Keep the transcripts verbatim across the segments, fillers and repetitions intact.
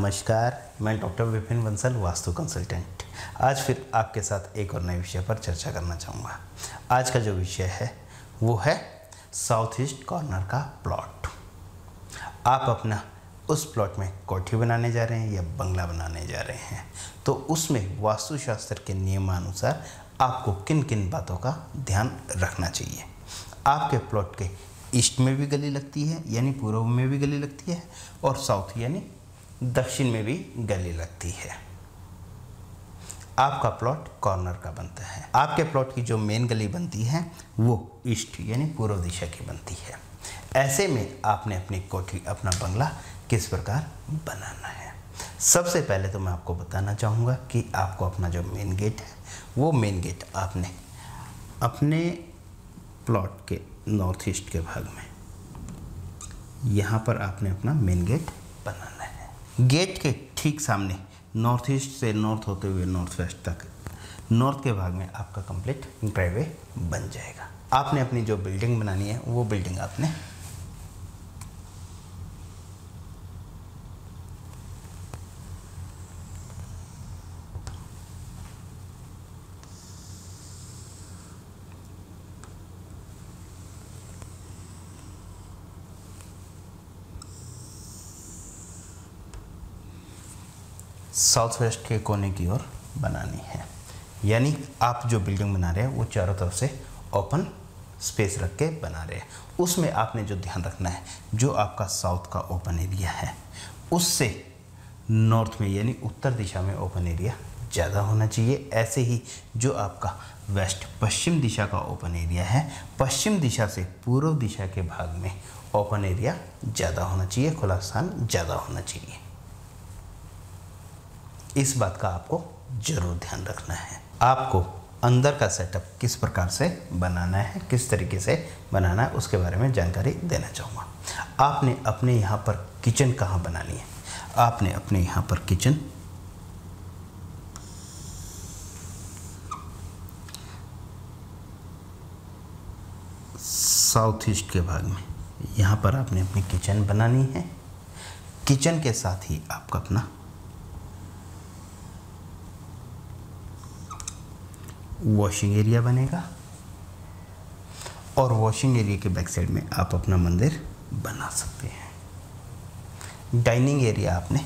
नमस्कार, मैं doctor Vipin Bansal, vastu consultant. आज फिर आपके साथ एक और नए विषय पर चर्चा करना चाहूँगा। आज का जो विषय है वो है साउथ ईस्ट कॉर्नर का प्लॉट। आप अपना उस प्लॉट में कोठी बनाने जा रहे हैं या बंगला बनाने जा रहे हैं, तो उसमें वास्तुशास्त्र के नियमानुसार आपको किन किन बातों का ध्यान रखना चाहिए। आपके प्लॉट के ईस्ट में भी गली लगती है यानी पूर्व में भी गली लगती है, और साउथ यानी दक्षिण में भी गली लगती है। आपका प्लॉट कॉर्नर का बनता है। आपके प्लॉट की जो मेन गली बनती है वो ईस्ट यानी पूर्व दिशा की बनती है। ऐसे में आपने अपनी कोठी, अपना बंगला किस प्रकार बनाना है। सबसे पहले तो मैं आपको बताना चाहूँगा कि आपको अपना जो मेन गेट है वो मेन गेट आपने अपने प्लॉट के नॉर्थ ईस्ट के भाग में, यहाँ पर आपने अपना मेन गेट बनाना है। गेट के ठीक सामने नॉर्थ ईस्ट से नॉर्थ होते हुए नॉर्थ वेस्ट तक नॉर्थ के भाग में आपका कंप्लीट ड्राइववे बन जाएगा। आपने अपनी जो बिल्डिंग बनानी है वो बिल्डिंग आपने साउथ वेस्ट के कोने की ओर बनानी है। यानी आप जो बिल्डिंग बना रहे हैं वो चारों तरफ से ओपन स्पेस रख के बना रहे हैं। उसमें आपने जो ध्यान रखना है, जो आपका साउथ का ओपन एरिया है उससे नॉर्थ में यानी उत्तर दिशा में ओपन एरिया ज़्यादा होना चाहिए। ऐसे ही जो आपका वेस्ट पश्चिम दिशा का ओपन एरिया है, पश्चिम दिशा से पूर्व दिशा के भाग में ओपन एरिया ज़्यादा होना चाहिए, खुला स्थान ज़्यादा होना चाहिए। इस बात का आपको जरूर ध्यान रखना है। आपको अंदर का सेटअप किस प्रकार से बनाना है, किस तरीके से बनाना है, उसके बारे में जानकारी देना चाहूँगा। आपने अपने यहाँ पर किचन कहाँ बनानी है। आपने अपने यहाँ पर किचन साउथ ईस्ट के भाग में, यहाँ पर आपने अपनी किचन बनानी है। किचन के साथ ही आपका अपना वॉशिंग एरिया बनेगा, और वॉशिंग एरिया के बैक साइड में आप अपना मंदिर बना सकते हैं। डाइनिंग एरिया आपने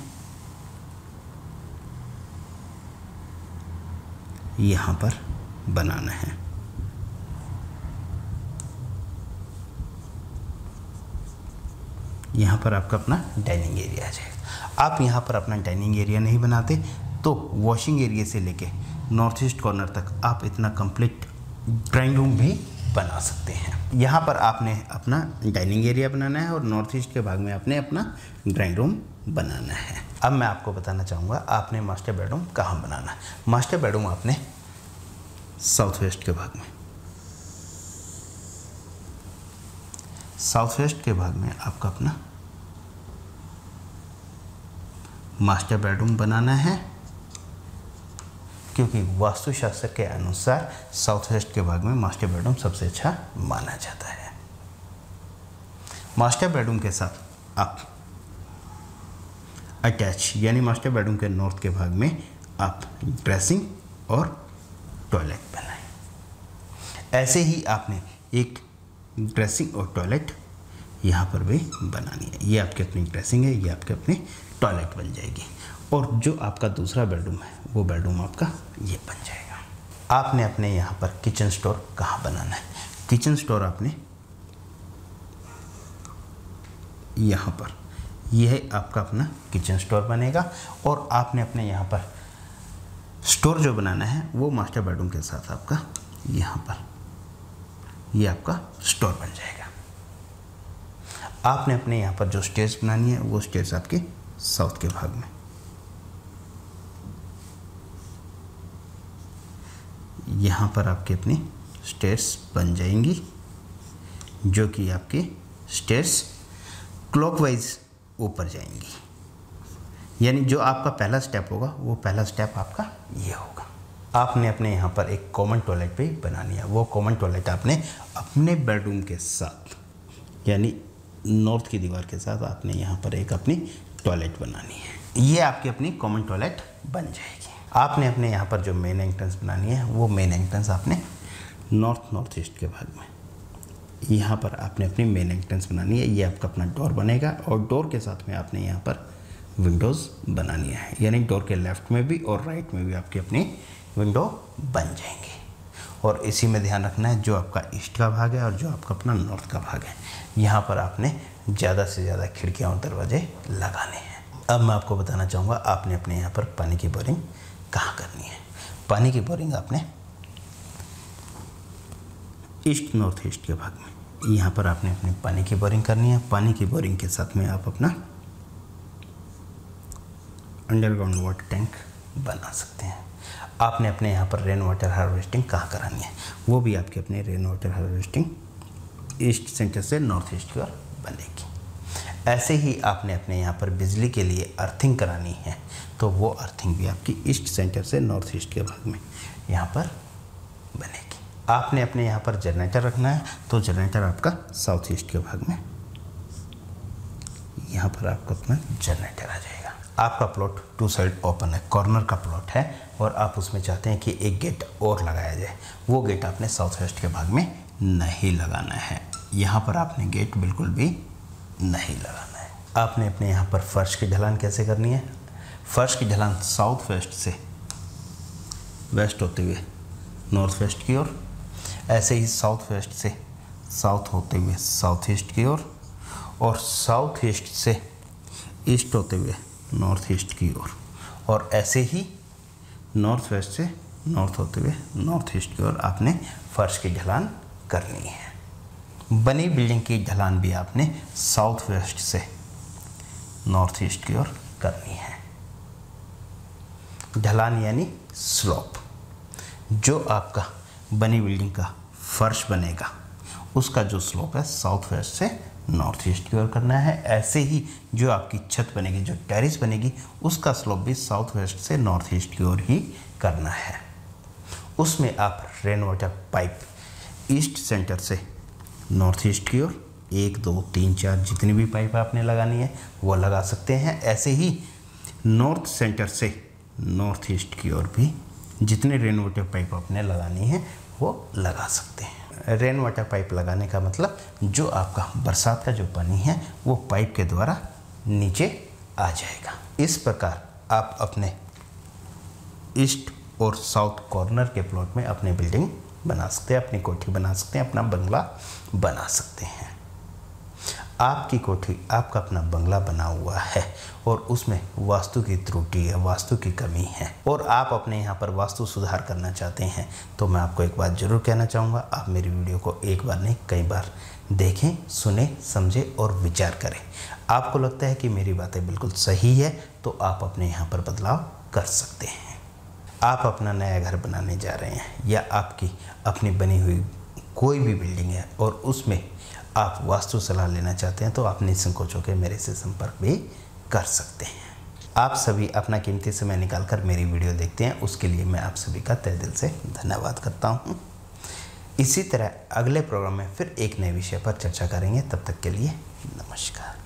यहाँ पर बनाना है। यहाँ पर आपका अपना डाइनिंग एरिया आ जाएगा। आप यहाँ पर अपना डाइनिंग एरिया नहीं बनाते तो वॉशिंग एरिया से लेके नॉर्थ ईस्ट कॉर्नर तक आप इतना कंप्लीट ड्राइंग रूम भी बना सकते हैं। यहाँ पर आपने अपना डाइनिंग एरिया बनाना है और नॉर्थ ईस्ट के भाग में आपने अपना ड्राइंग रूम बनाना है। अब मैं आपको बताना चाहूँगा आपने मास्टर बेडरूम कहाँ बनाना है। मास्टर बेडरूम आपने साउथ वेस्ट के भाग में, साउथ वेस्ट के भाग में आपका अपना मास्टर बेडरूम बनाना है, क्योंकि वास्तुशास्त्र के अनुसार साउथ वेस्ट के भाग में मास्टर बेडरूम सबसे अच्छा माना जाता है। मास्टर बेडरूम के साथ आप अटैच यानी मास्टर बेडरूम के नॉर्थ के भाग में आप ड्रेसिंग और टॉयलेट बनाएं। ऐसे ही आपने एक ड्रेसिंग और टॉयलेट यहाँ पर भी बनानी है। ये आपकी अपनी ड्रेसिंग है, ये आपके अपनी टॉयलेट बन जाएगी। और जो आपका दूसरा बेडरूम है वो बेडरूम आपका ये बन जाएगा। आपने अपने यहाँ पर किचन स्टोर कहाँ बनाना है। किचन स्टोर आपने यहाँ पर, यह आपका अपना किचन स्टोर बनेगा, और आपने अपने यहाँ पर स्टोर जो बनाना है वो मास्टर बेडरूम के साथ आपका यहाँ पर ये आपका स्टोर बन जाएगा। आपने अपने यहाँ पर जो स्टेयर्स बनानी है वो स्टेयर्स आपके साउथ के भाग में, यहाँ पर आपके अपनी स्टेयर्स बन जाएंगी, जो कि आपके स्टेयर्स क्लॉकवाइज ऊपर जाएंगी। यानी जो आपका पहला स्टेप होगा वो पहला स्टेप आपका ये होगा। आपने अपने यहाँ पर एक कॉमन टॉयलेट भी बनानी है। वो कॉमन टॉयलेट आपने अपने बेडरूम के साथ यानी नॉर्थ की दीवार के साथ आपने यहाँ पर एक अपनी टॉयलेट बनानी है। ये आपकी अपनी कॉमन टॉयलेट बन जाएगी। आपने अपने यहाँ पर जो मेन एंट्रेंस बनानी है वो मेन एंट्रेंस आपने नॉर्थ नॉर्थ ईस्ट के भाग में यहाँ पर आपने अपनी मेन एंट्रेंस बनानी है। ये आपका अपना डोर बनेगा और डोर के साथ में आपने यहाँ पर विंडोज़ बनानी है, यानी डोर के लेफ़्ट में भी और राइट में भी आपकी अपनी विंडो बन जाएंगी। और इसी में ध्यान रखना है जो आपका ईस्ट का भाग है और जो आपका अपना नॉर्थ का भाग है, यहाँ पर आपने ज़्यादा से ज़्यादा खिड़कियाँ और दरवाजे लगाने हैं। अब मैं आपको बताना चाहूँगा आपने अपने यहाँ पर पानी की बोरिंग कहाँ करनी है। पानी की बोरिंग आपने ईस्ट नॉर्थ ईस्ट के भाग में यहाँ पर आपने अपनी पानी की बोरिंग करनी है। पानी की बोरिंग के साथ में आप अपना अंडरग्राउंड वाटर टैंक बना सकते हैं। आपने अपने यहाँ पर रेन वाटर हार्वेस्टिंग कहाँ करानी है, वो भी आपके अपने rain water harvesting east centre से नॉर्थ ईस्ट की ओर बनेगी। ऐसे ही आपने अपने यहाँ पर बिजली के लिए अर्थिंग करानी है, तो वो अर्थिंग भी आपकी ईस्ट सेंटर से नॉर्थ ईस्ट के भाग में यहाँ पर बनेगी। आपने अपने यहाँ पर जनरेटर रखना है, तो जनरेटर आपका साउथ ईस्ट के भाग में यहाँ पर आपका अपना जनरेटर आ जाएगा। आपका प्लॉट टू साइड ओपन है, कॉर्नर का प्लॉट है और आप उसमें चाहते हैं कि एक गेट और लगाया जाए, वो गेट आपने साउथ वेस्ट के भाग में नहीं लगाना है। यहाँ पर आपने गेट बिल्कुल भी नहीं लगाना है। आपने अपने यहाँ पर फर्श की ढलान कैसे करनी है, फर्श की ढलान साउथ वेस्ट से वेस्ट होते हुए नॉर्थ वेस्ट की ओर, ऐसे ही साउथ वेस्ट से साउथ होते हुए साउथ ईस्ट की ओर और साउथ ईस्ट से ईस्ट होते हुए नॉर्थ ईस्ट की ओर, और ऐसे ही नॉर्थ वेस्ट से नॉर्थ होते हुए नॉर्थ ईस्ट की ओर आपने फर्श की ढलान करनी है। बनी बिल्डिंग की ढलान भी आपने साउथ वेस्ट से नॉर्थ ईस्ट की ओर करनी है। ढलान यानी स्लोप, जो आपका बनी बिल्डिंग का फर्श बनेगा उसका जो स्लोप है साउथ वेस्ट से नॉर्थ ईस्ट की ओर करना है। ऐसे ही जो आपकी छत बनेगी, जो टेरिस बनेगी, उसका स्लोप भी साउथ वेस्ट से नॉर्थ ईस्ट की ओर ही करना है। उसमें आप rain water pipe east centre से नॉर्थ ईस्ट की ओर एक दो तीन चार जितनी भी पाइप आपने लगानी है वो लगा सकते हैं। ऐसे ही नॉर्थ सेंटर से नॉर्थ ईस्ट की ओर भी जितने रेन वाटर पाइप आपने लगानी है वो लगा सकते हैं। रेन वाटर पाइप लगाने का मतलब जो आपका बरसात का जो पानी है वो पाइप के द्वारा नीचे आ जाएगा। इस प्रकार आप अपने ईस्ट और साउथ कॉर्नर के प्लॉट में अपनी बिल्डिंग बना सकते हैं, अपनी कोठी बना सकते हैं, अपना बंगला बना सकते हैं। आपकी कोठी, आपका अपना बंगला बना हुआ है और उसमें वास्तु की त्रुटि है, वास्तु की कमी है और आप अपने यहाँ पर वास्तु सुधार करना चाहते हैं, तो मैं आपको एक बात ज़रूर कहना चाहूँगा, आप मेरी वीडियो को एक बार नहीं कई बार देखें, सुने, समझें और विचार करें। आपको लगता है कि मेरी बातें बिल्कुल सही है तो आप अपने यहाँ पर बदलाव कर सकते हैं। आप अपना नया घर बनाने जा रहे हैं या आपकी अपनी बनी हुई कोई भी बिल्डिंग है और उसमें आप वास्तु सलाह लेना चाहते हैं, तो आप निसंकोच होकर मेरे से संपर्क भी कर सकते हैं। आप सभी अपना कीमती समय निकालकर मेरी वीडियो देखते हैं, उसके लिए मैं आप सभी का तहे दिल से धन्यवाद करता हूं। इसी तरह अगले प्रोग्राम में फिर एक नए विषय पर चर्चा करेंगे। तब तक के लिए नमस्कार।